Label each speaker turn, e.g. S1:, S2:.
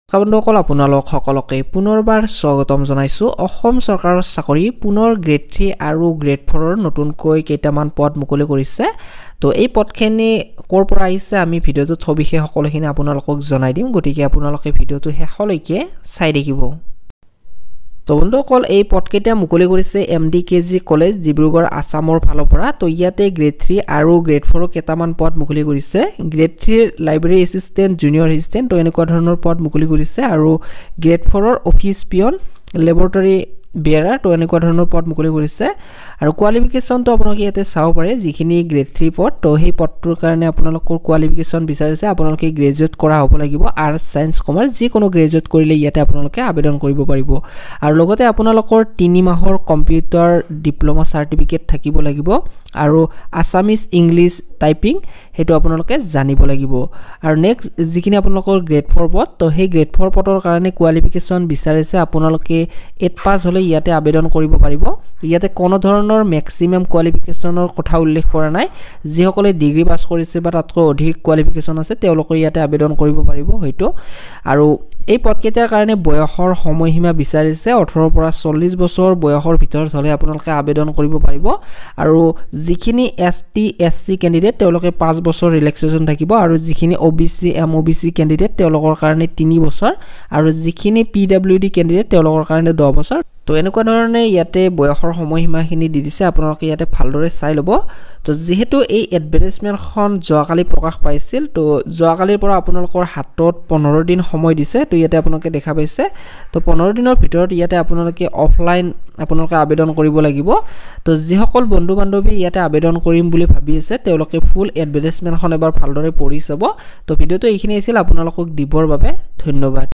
S1: বন্ধুসকল আপোনালোক সকলকে পুনৰবাৰ স্বাগতম জনাইছো অসম চৰকাৰৰ চাকৰি পুনৰ গ্ৰেড 3 আৰু গ্ৰেড 4 ৰ নতুনকৈ কেইটামান পদ মুকলি কৰিছে তো এই পদখিনি কৰ পৰা আহিছে আমি ভিডিওটো সবিশেষ সকলোখিনি আপোনালোকক জনাই দিম গতিকে আপোনালোকে ভিডিওটো শেষলৈকে চাই দেখিব তো বন্ধুসকল এই পদকেইটা মুকলি কৰিছে এমডিকেজি কলেজ ডিব্ৰুগড় আসামৰ ফালৰ পৰা তো ইয়াতে গ্ৰেড 3 আৰু গ্ৰেড 4 ৰ কেইটামান পদ মুকলি কৰিছে গ্ৰেড 3 ৰ লাইব্ৰেৰী এসিস্টেন্ট জুনিয়ৰ এসিস্টেন্ট তো এনেকুৱা ধৰণৰ পদ মুকলি কৰিছে আৰু গ্ৰেড 4 ৰ অফিস পিয়ন ল্যাবৰেটৰী বেয়াৰা তো এনেকুৱা ধৰণৰ পদ মুকলি কৰিছে আৰু কোৱালিফিকেশন তো আপোনালোকে ইয়াতে চাও পাৰে যিখিনি গ্ৰেড 3 পদ তো সেই পদটোৰ কাৰণে আপোনালোকৰ কোৱালিফিকেশন বিচাৰিছে আপোনালোকে গ্ৰেজুৱেট কৰা হ'ব লাগিব আৰ্টস সায়েন্স কমাৰ্চ যি কোনো গ্ৰেজুৱেট কৰিলে ইয়াতে আপোনালোকে আবেদন কৰিব পাৰিব আৰু লগতে আপোনালোকৰ 3 মাহৰ কম্পিউটাৰ ডিপ্লোমা সাৰ্টিফিকেট থাকিব লাগিব আৰু আসামিজ ইংলিশ টাইপিং হেতু আপোনালোকে জানিব লাগিব আৰু নেক্সট যিখিনি আপোনালোকৰ গ্ৰেড 4 পদ তো সেই গ্ৰেড 4 পদৰ কাৰণে কোৱালিফিকেশন বিচাৰিছে আপোনালোকে 8 পাস হলে ইয়াতে আবেদন কৰিব পাৰিব ইয়াতে কোনো ধৰণৰ ম্যাক্সিমাম কোৱালিফিকেশনৰ কথা উল্লেখ কৰা নাই যিসকলে ডিগ্ৰী পাস কৰিছে বা তাতকৈ অধিক কোৱালিফিকেশন আছে তেওঁলোকে ইয়াতে আবেদন কৰিব পাৰিব হয়তো আৰু এই পদকেইটাৰ কাৰণে বয়সৰ সময়সীমা বিচাৰিছে 18 পৰা 40 বছৰ বয়সৰ ভিতৰত হলে আপোনালোকে আবেদন কৰিব পাৰিব আৰু যিখিনি এসটি এসসি ক্যান্ডিডেট তেওঁলোকে 5 বছৰ ৰিলেক্সেশন থাকিব আৰু যিখিনি ওবিসি এমওবিসি ক্যান্ডিডেট তেওঁলোকৰ কাৰণে 3 বছৰ আৰু যিখিনি পিডব্লিউডি ক্যান্ডিডেট তেওঁলোকৰ কাৰণে 10 বছৰ তো এনেকুৱা ধৰণে ইয়াতে বয়সৰ সময়সীমাখিনি দি দিছে আপোনালোকে ইয়াতে ভালদৰে চাই লব তো যেহেতু এই এডভাৰটাইজমেন্টখন যোৱাকালি প্ৰকাশ পাইছিল তো যোৱাকালিৰ পৰা আপোনালোকৰ হাতত 15 দিন সময় দিছে তো ইয়াতে আপোনালোকে দেখা পাইছে তো 15 দিনৰ ভিতৰত ইয়াতে আপোনালোকে অফলাইন আপোনালোকে আবেদন কৰিব লাগিব তো যিসকল বন্ধু বান্ধৱী ইয়াতে আবেদন কৰিম বুলি ভাবি আছে তেওঁলোকে ফুল এডভাৰটাইজমেন্টখন এবাৰ ভালদৰে পঢ়ি চাব তো ভিডিওটো এইখিনি আছিল আপোনালোকক দিবৰ বাবে ধন্যবাদ